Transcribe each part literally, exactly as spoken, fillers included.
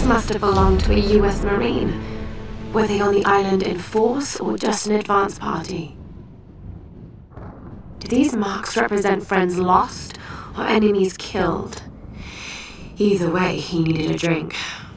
This must have belonged to a U S Marine. Were they on the island in force or just an advance party? Do these marks represent friends lost or enemies killed? Either way, he needed a drink.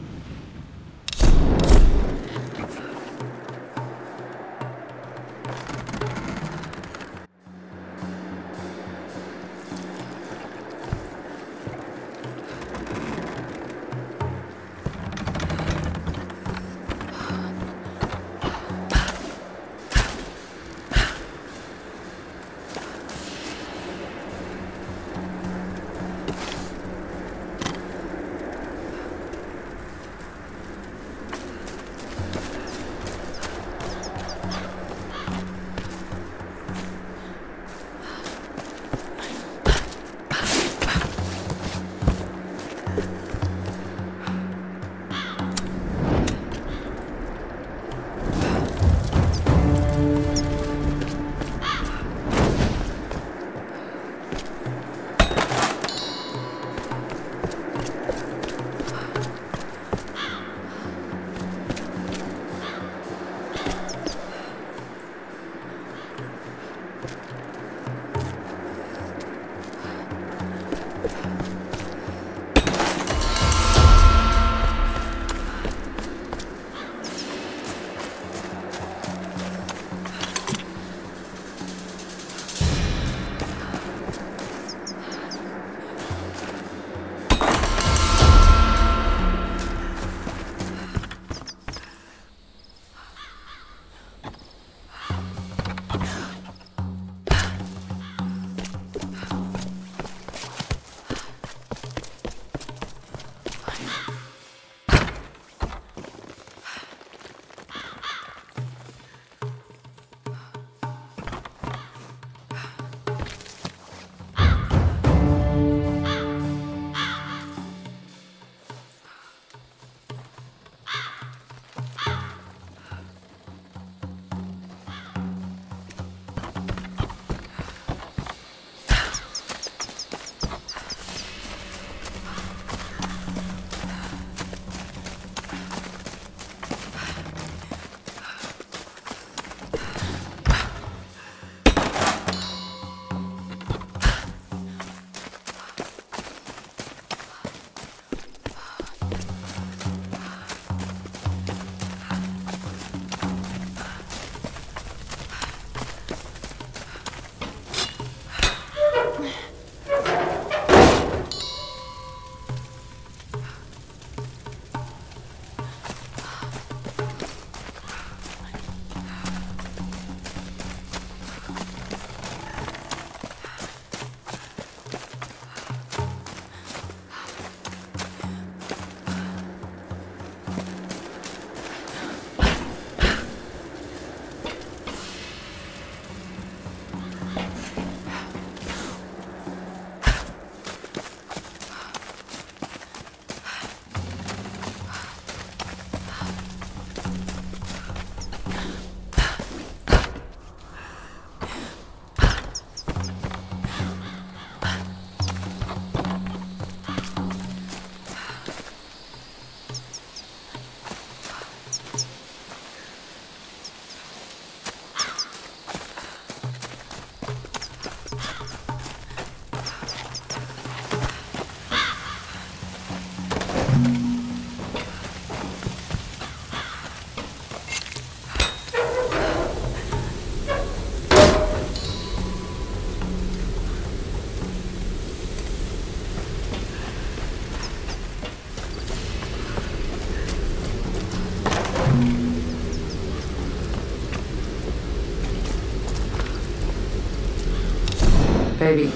Baby,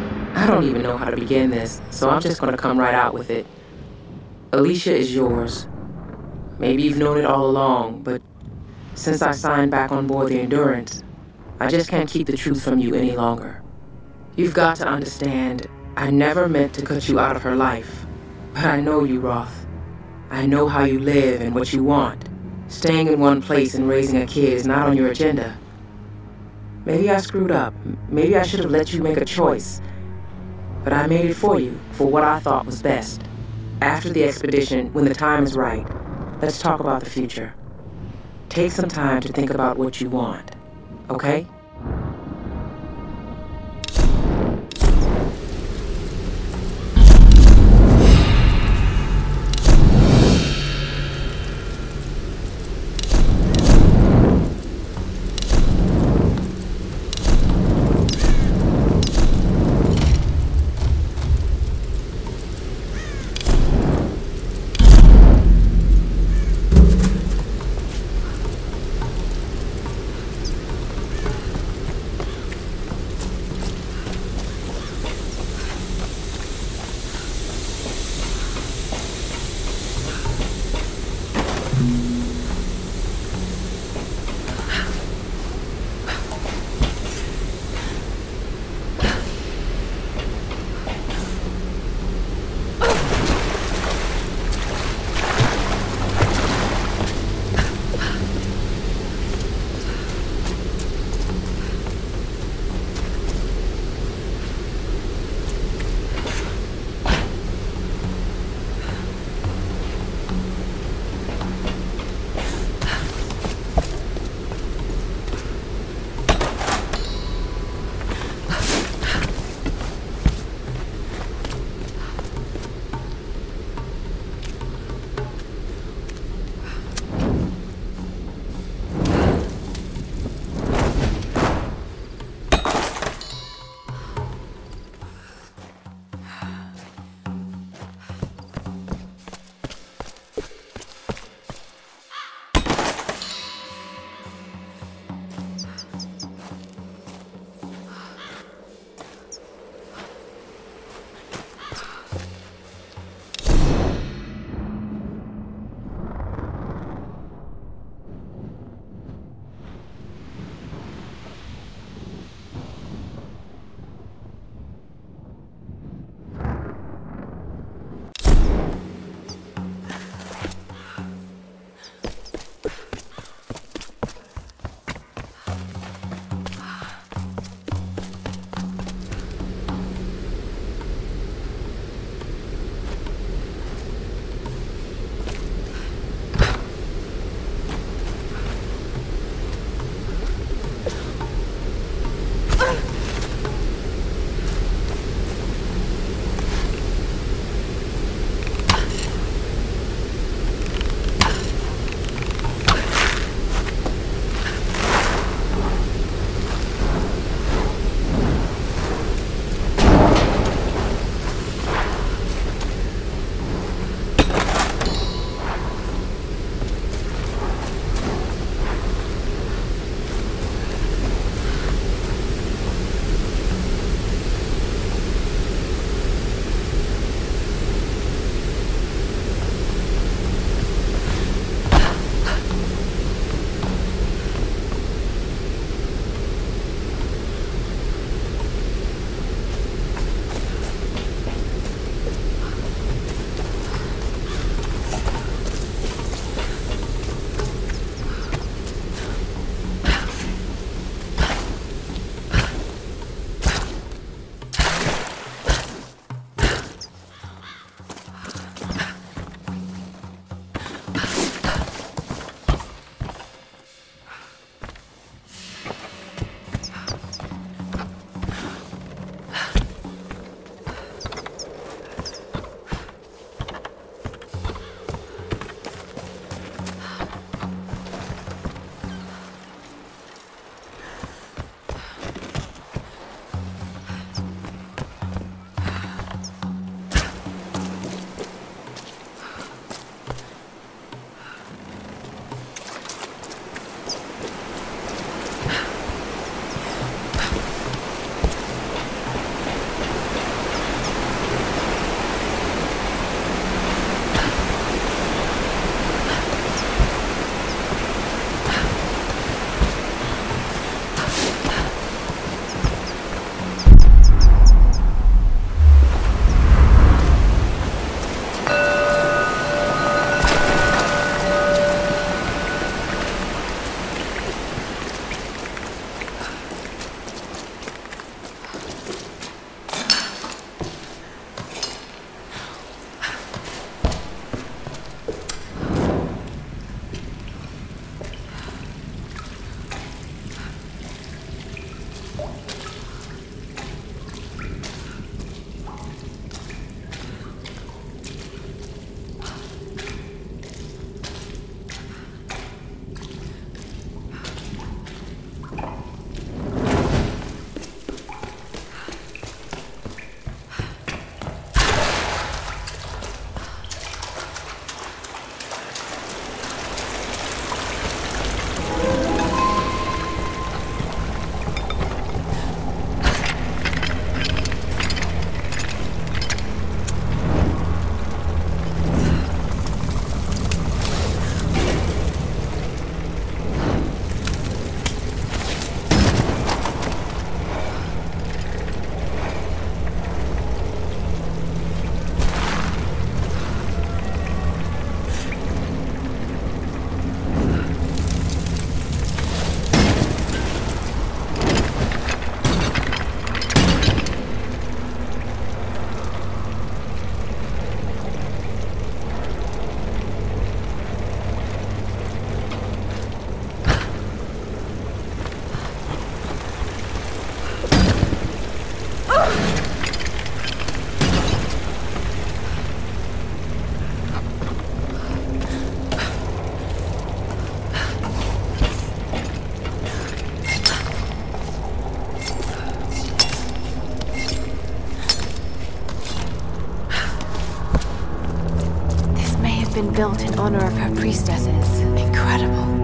I don't even know how to begin this, so I'm just gonna come right out with it. Alicia is yours. Maybe you've known it all along, but since I signed back on board the Endurance, I just can't keep the truth from you any longer. You've got to understand, I never meant to cut you out of her life. But I know you, Roth. I know how you live and what you want. Staying in one place and raising a kid is not on your agenda. Maybe I screwed up. Maybe I should have let you make a choice. But I made it for you, for what I thought was best. After the expedition, when the time is right, let's talk about the future. Take some time to think about what you want, okay? Been built in honor of her priestesses. Incredible.